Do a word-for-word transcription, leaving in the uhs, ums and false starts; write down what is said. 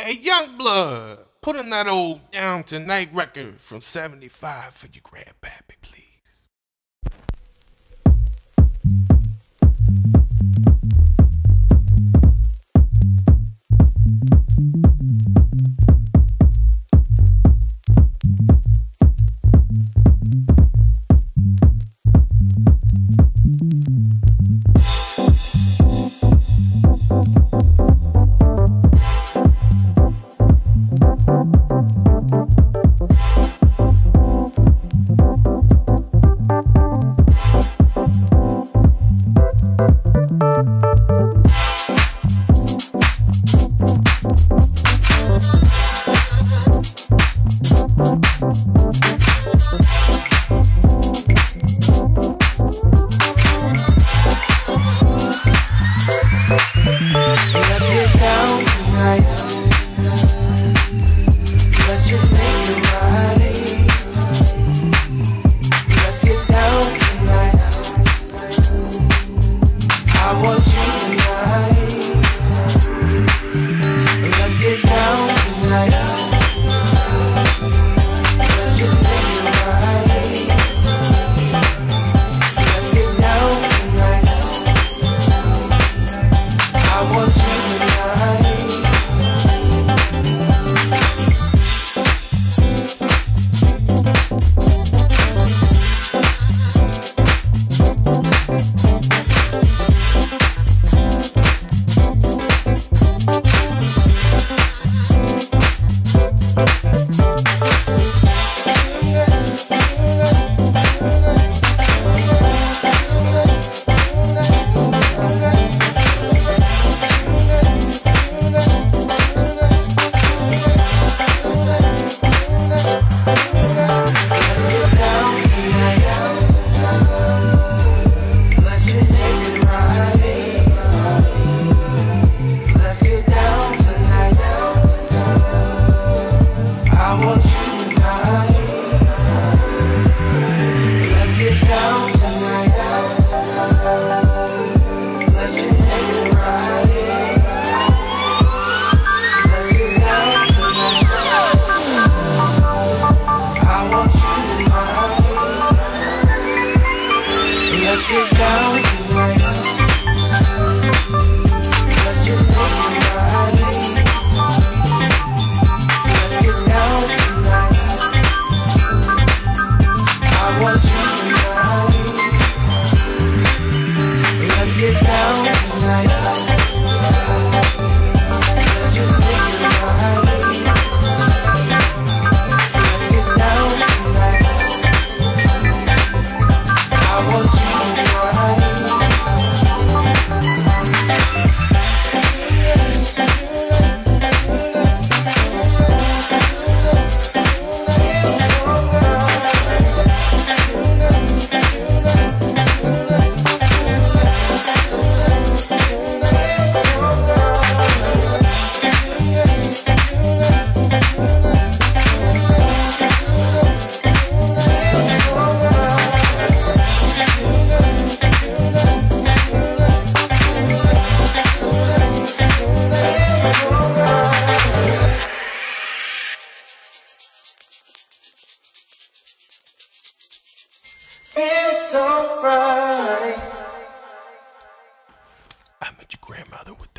Hey, Youngblood, put in that old Down Tonight record from seventy-five for your grandpappy, please. Let's get down tonight. Let's just make it right. Let's get down tonight. I want you tonight. Let's get down tonight. Let's just make it right. Let's get down tonight. I want you tonight. Let's get down tonight. Let's just make it right. Let's get down tonight. I want you tonight. Let's get down tonight. Let's just make it right. Let's get down tonight. I want you. Feels so right. I met your grandmother with